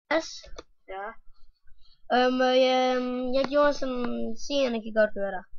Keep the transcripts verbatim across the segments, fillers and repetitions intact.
Ja. Øhm, jeg, jeg gjorde sådan, seerne kan godt høre dig.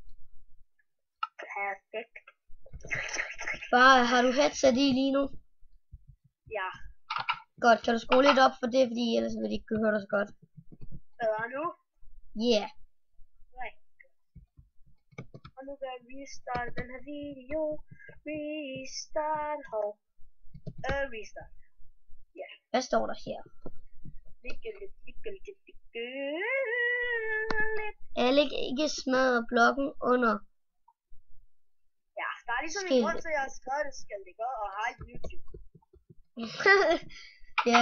Perfekt. Bare, har du headset i lige nu? Ja. Godt, kan du skrue lidt op for det, fordi ellers vil de ikke kunne høre dig så godt. Bedre nu? Yeah. Nej. Og nu vil jeg restarte den her video. Restart, hov. Øh, restart. Ja. Yeah. Hvad står der her? Alec ikke smadrer blokken under. Ja, der er ligesom en grund til, at jeg har skrevet det, skal det gå, og har YouTube. Ja.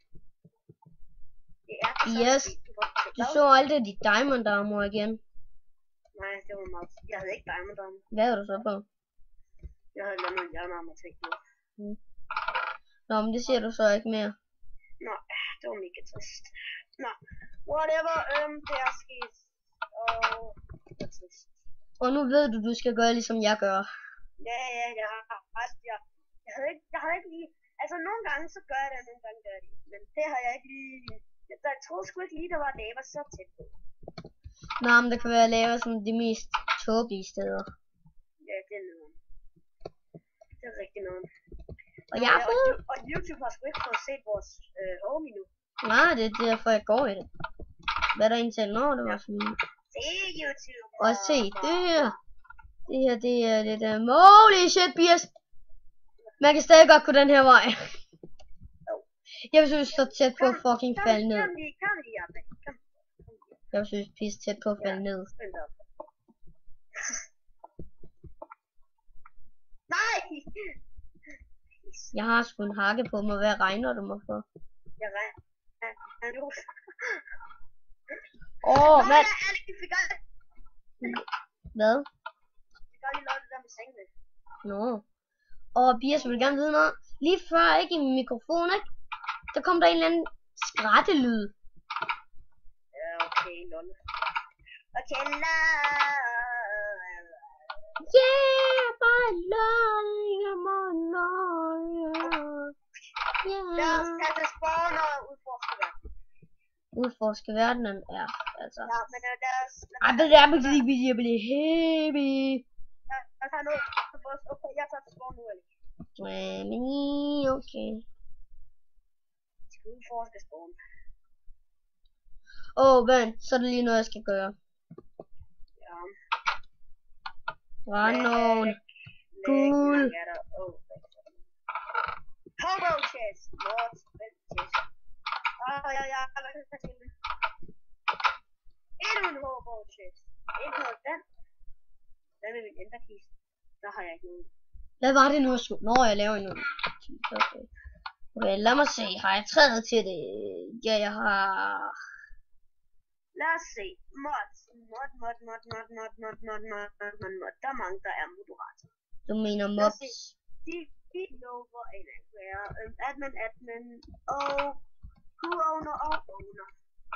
Det er Yes. Du så aldrig dit diamond armor igen. Nej, det var meget. Jeg havde ikke diamond armor. Hvad havde du så på? Jeg havde lavet en jernarmor til nu. Mm. Nå, men det siger du så ikke mere. Nå, det var mega trist. Nå, whatever, øhm, det er sket. Og det er trist. Og nu ved du, du skal gøre ligesom jeg gør. Ja, ja, jeg har ret, jeg, jeg havde ikke, jeg havde ikke lige, altså nogle gange så gør jeg det, og nogle gange gør jeg det. Men det har jeg ikke lige, jeg, jeg troede sgu ikke lige, der var lava så tæt på. Nå, men der kan være lava som de mest tåbelige steder. Ja, det er noget. Det er rigtig noget. Og jeg har fået... Og, og YouTube har sgu ikke fået set vores øh, home endnu. Nej, det er derfor jeg går i det. Hvad er der indtil? Nå, det var sådan. Se YouTube. Og se, det her. Det her, det er det der. Holy shit, Bias. Man kan stadig godt gå den her vej. Jeg vil synes, så tæt på at fucking falde ned. Kom lige, kom lige op. Kom. Jeg vil synes, pisse tæt på at falde ned. Nej! Jeg har sgu en hakke på mig. Hvad regner du mig for? Jeg regner. Åh, hvad? Hvad? Jeg kan lige lave det der med sengene. Nå. Og Bias vil gerne vide noget. Lige før, ikke i min mikrofon, ikke? Der kom der en eller anden skrattelyd. Ja, okay, lol. Okay, lol. Yeah, my lol, my lol. Yeah. Lad os tage til spawn og udforske verden. Udforske verdenen, ja, altså. Ja, men uh, lad os... Ej, det er bare fordi, jeg bliver heavy. Ja, jeg tager noget til vores... Okay, jeg tager til spawn nu, eller? Men, okay. Jeg skal udforske spawn. Åh, oh, vent, så er det lige noget, jeg skal gøre. Ja. Randon. Cool. Hobo chest. Lord, chest. Åh, ja, ja, hvad kan jeg sige? Endnu en hobo chest. Endnu en den. Hvad med min enderkiste? Der har jeg ikke nogen. Hvad var det nu, jeg skulle? Nå, jeg laver endnu. Okay. Okay, lad mig se. Har jeg træet til det? Ja, jeg har... Lad os se. Mods. Mod, mod, mod, mod, mod, mod, mod, mod, mod, mod, mod. Der er mange, der er moderator. Du mener mobs? De fik over en anklager. Admin, admin, og co-owner og owner.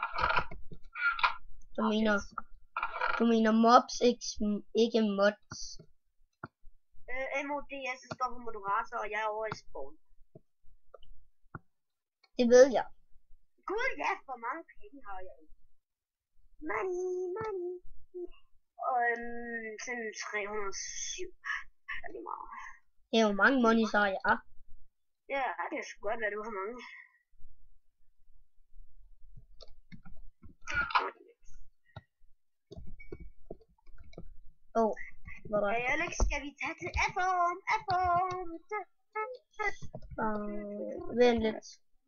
Du mener... Du mener mobs, ikke, ikke mods? Øh, M O D S står for moderator, og jeg er over i spawn. Det ved jeg. Gud, ja, hvor mange penge har jeg? Money, money. Og øhm, sådan tre hundrede og syv. Det er lige meget. Det er jo mange money, så jeg. Ja, det er sgu godt, hvad du har mange. Åh, oh, hvor er der? Hey Alex, skal vi tage til F-Home? F-Home! Uh, vent lidt.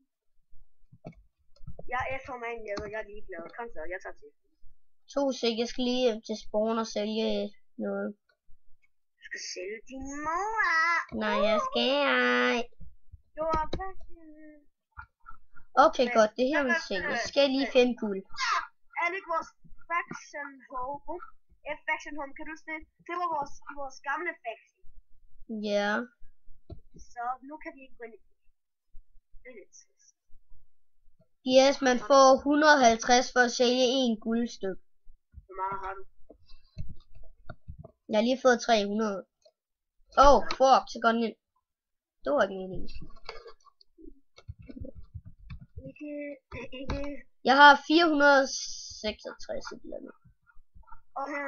Jeg er F-Home af en leder, jeg er ligeglad. Kom så, jeg tager til. To sek, jeg skal lige hjem til spawn og sælge noget. Du skal sælge din mor! Nej, jeg skal ej. Du er passion. Okay, godt, det her vil sælge. Jeg skal lige finde guld. Alex, vores faction home. F-Faction Home, kan du huske det? Det var vores, vores gamle faction. Ja. Yeah. Så nu kan vi ikke gå ind i det. Det er lidt trist. Yes, man får et hundrede og halvtreds for at sælge en guldstykke. Hvor meget har du? Jeg har lige fået tre hundrede. Åh, oh, fuck, så går den ind. Det var ikke meningen. Vi ikke, ikke. Jeg har fire hundrede og seksogtres et eller andet. Og her.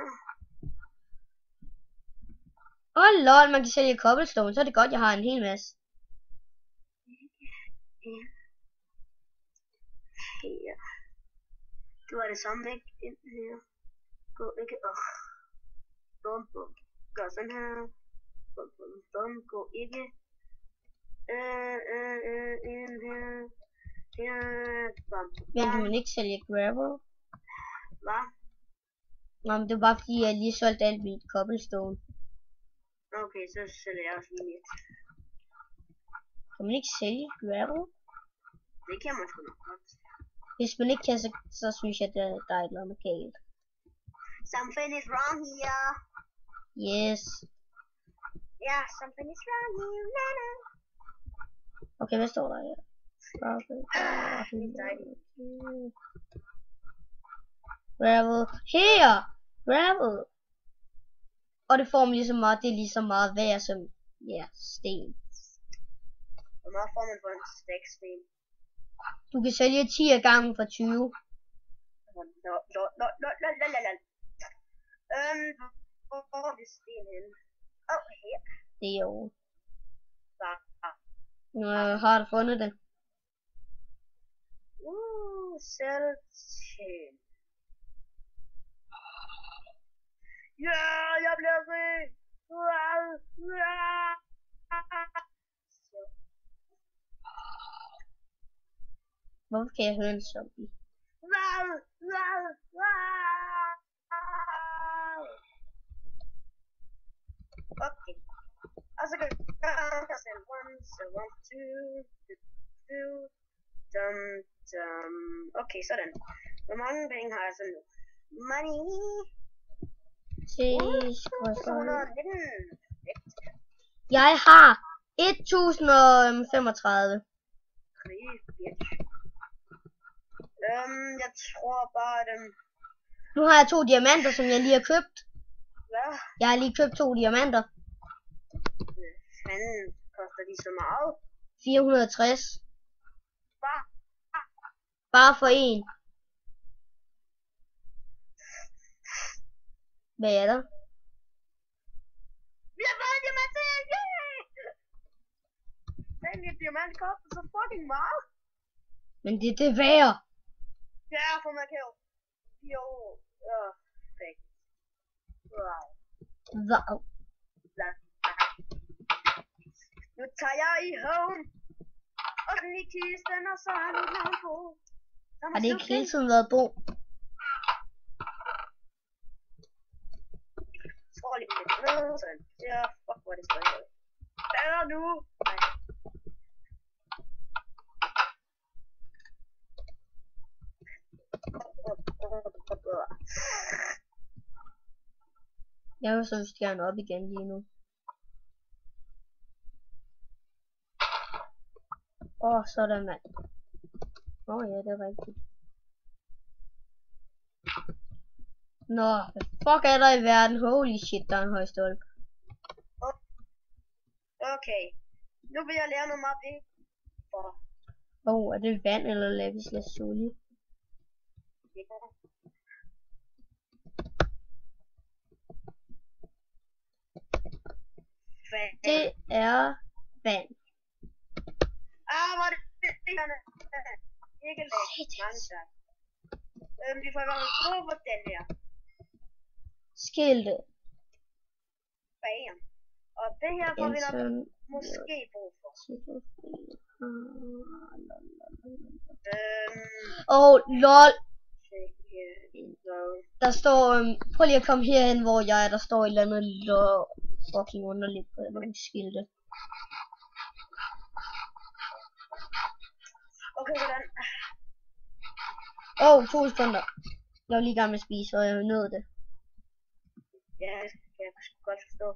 Åh oh, lol, man kan sælge cobblestone, så er det godt, jeg har en hel masse. Ja. Her. Det var det samme, ikke? Ind her. Gå ikke. Åh. Oh. Bum, bum. Gør sådan her. Bum, bum, bum. Gå ikke. Øh, øh, øh, ind her. Her. Bum, bum. Men kan man ikke sælge gravel? Hvad? Nå, men det var bare fordi, jeg lige solgte alt mit cobblestone. Okay, så sælger jeg også lige lidt. Kan man ikke sælge gravel? Det kan man sgu nok godt. Hvis man ikke kan, så, så synes jeg, at der, der er et eller andet galt. Something is wrong here. Yes. Yeah, something is wrong here. Na, na. Okay, hvad står der her? Ah, det er dejligt. Gravel. Her! Gravel. Og det får man lige så meget, det er lige så meget værd som, ja, sten. Hvor meget får man for en stack sten? Du kan sælge ti gange for tyve. Nå, nå, nå, nå, nå, nå, nå, nå. Øhm, hvor er det sten henne? Åh, oh, her. Det er jo. Bare. Nu har du fundet det. Uh, selv til. Ja, jeg bliver rig. Wow, wow. Hvorfor kan jeg høre en zombie? Wow, wow, wow. Okay. Og så kan jeg sende one, så one, two, two, dum, dum. Okay, sådan. Hvor mange penge har jeg så nu? Money. Jeg har et tusind og femogtredive. Øhm, jeg tror bare dem. Nu har jeg to diamanter, som jeg lige har købt. Hvad? Jeg har lige købt to diamanter. Hvad fanden koster de så meget? fire hundrede og tres. Bare? Bare for en. Hvad er der? Vi har fået en diamant til! Yeah! Den her diamant koster så fucking meget. Men det er det værd. Ja, for man kan jo... Jo... Ja, fake. Wow. Wow. Nu tager jeg i home. Og den i kisten, og så har mit navn på. Har det ikke hele tiden været Bo? Skål lige lidt ned, sådan. Ja, fuck, hvor er det støj. Bedre nu. Nej. Jeg vil så vist gerne op igen lige nu. Åh, oh, sådan mand. Åh oh, ja, det er rigtigt. Nå, hvad fuck er der i verden? Holy shit, der er en høj stolp. Okay, nu vil jeg lære noget meget det. Åh, oh, er det vand eller lavis lazuli? Det er vand. Ah, hvor er det stikkerne. Ikke læg. Mange tak. Øhm, vi får i hvert fald brug for den her. Skilte. Bam. Og det her får vi nok måske brug for. Øhm. Oh, lol. Der står, øhm, prøv lige at komme herhen, hvor jeg er. Der står et eller andet lol. Fucking underligt på nogle skilte. Okay, hvordan? Åh, oh, to sekunder. Jeg var lige i gang med at spise, og jeg nåede det. Ja, det kan jeg sgu godt forstå.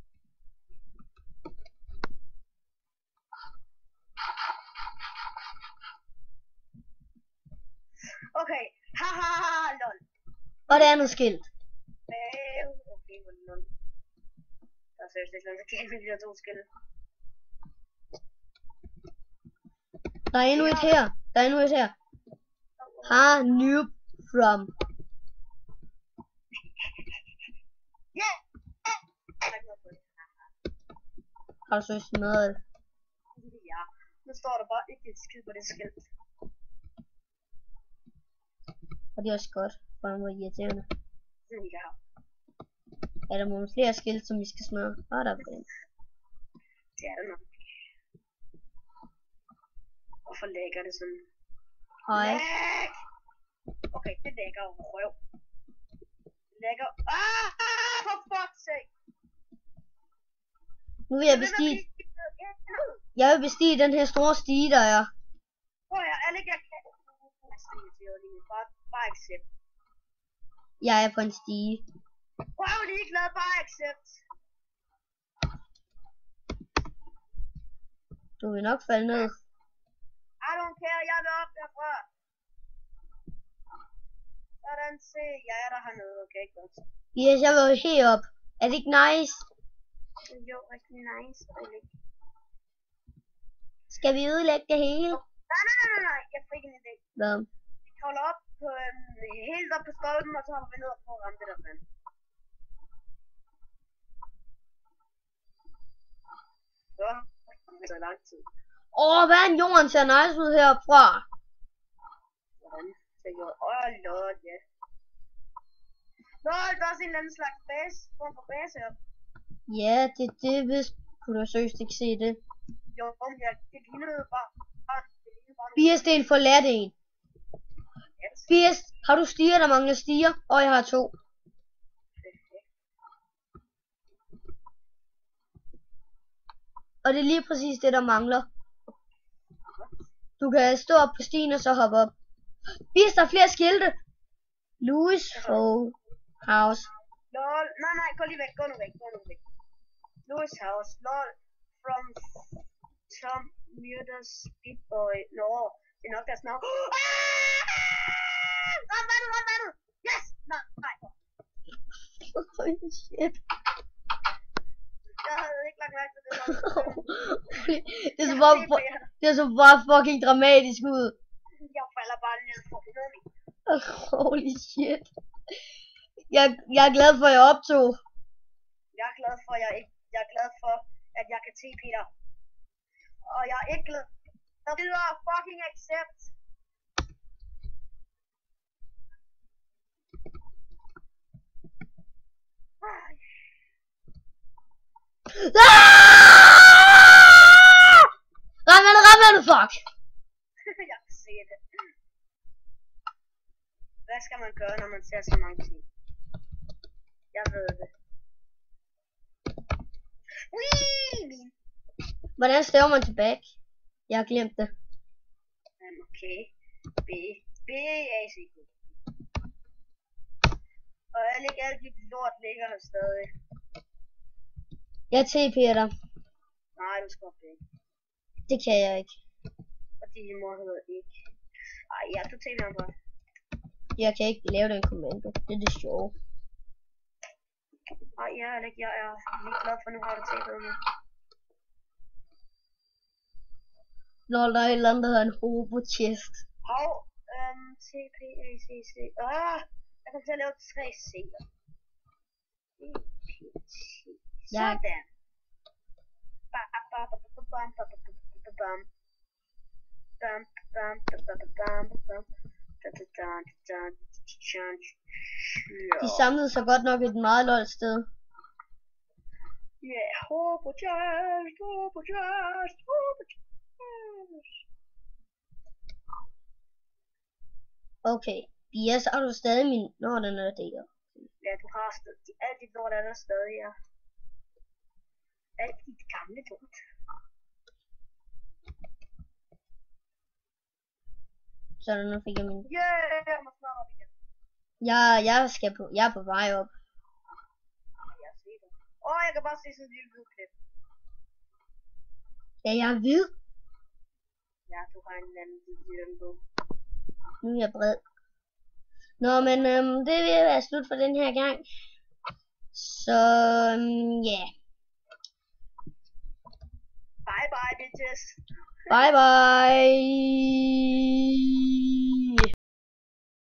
Okay, haha, lol. Og det andet skilt. Okay, hvor lol. Der er seriøst ikke noget, der kan med de der to skilte. Der er endnu et her. Der er endnu et her. Har noob from. Ja! Har du så smadret? Ja, nu står der bare ikke et skid på det skilt. Og det er også godt, for han var irriterende. Ja. Er der nogle flere skilt, som vi skal smadre? Ah, der er på den. Det er det nok. Hvorfor lægger det sådan? Hej. Læg! Okay, det lægger jo røv. Lægger... Ah! For fuck's sake! Nu vil jeg bestige... Jeg vil bestige den her store stige, der er. Prøv at alle jeg kan... Bare, bare accept. Jeg er på en stige. Prøv lige glad, bare accept. Du vil nok falde ned. I don't care, jeg vil op derfra. Sådan se, jeg er der hernede, okay, godt. Yes, jeg vil herop. Er det ikke nice? Jo, rigtig nice. Skal vi ødelægge det hele? Nej, nej, nej, nej, nej, jeg fik en idé. Hvad? Vi holder op på, øhm, helt op på stolpen, og så hopper vi ned og prøver at ramme det der vand. Så, det er så lang tid. Åh, hvad er jorden ser nice ud herfra? Hvordan? Så gjorde, åh, lord, ja. Nå, der er også en eller anden slags base, form for base her. Ja, det det vidste. Kunne du seriøst ikke se det? Jo, ja, det lignede bare, bare, det lignede bare B S del forladt en. Yes. B S, har du stiger, der mangler stiger? Og jeg har to. Og det er lige præcis det, der mangler. Du kan stå op på stien og så hoppe op. B S, der er flere skilte. Louis Hole House. Lol, nej, nej, gå lige væk, gå nu væk, gå nu væk. Louis House, lol, from Tom Murder Speedboy. Nå, det er nok deres navn. Ram vandet, ram vandet! Yes! Nej, nej. Holy shit. Jeg havde ikke lagt mærke til det. Det så bare, det så bare fucking dramatisk ud. Jeg falder bare ned for hundrede. Holy shit. Jeg, jeg er glad for, at jeg optog. Jeg er glad for, at jeg ikke, jeg er glad for, at jeg kan T P dig. Og jeg er ikke glad. Der videre fucking accept. Ram vandet, ram vandet, fuck. Jeg kan se det. Hvad skal man gøre, når man ser så mange ting? Jeg ved det. Wee! Hvordan staver man tilbage? Jeg har glemt det. Um, okay. B. B. A. C. Og alle, alle de lort ligger her stadig. Jeg T P'er dig. Nej, du skal op ikke. Det kan jeg ikke. Fordi din mor hedder ikke. Ej, ja, du tænker ham bare. Jeg kan ikke lave den kommando. Det er det sjove. Ej, jeg er ikke. Jeg er lige glad for, nu har du tænkt med. Når der er et eller andet, der hedder en hobo chest. Hov, øhm, C, P, A, C, C. Ah, jeg kommer til at lave tre C'er. C, P, C. Sådan. Bam, bam, bam, bam, bam, bam, bam. Bam, bam, bam, bam, bam, bam. De samlede sig godt nok et meget lort sted. Ja, hobo chest, hobo chest, hobo chest. Okay, yes, har du stadig min... Nå, den er der. Ja, du har stadig... Alt dit lort er der stadig, ja. Alt dit gamle lort. Så nu fik jeg min... Yeah, jeg må snart op igen. Ja, jeg skal på... Jeg er på vej op. Jeg ser det. Åh, oh, jeg kan bare se sådan en lille hvid klip. Ja, jeg er hvid. Ja, du har en anden hvid på. Nu er jeg bred. Nå, men øhm, det vil være slut for den her gang. Så, øhm, ja. Yeah. Bye bye, bitches. Bye bye.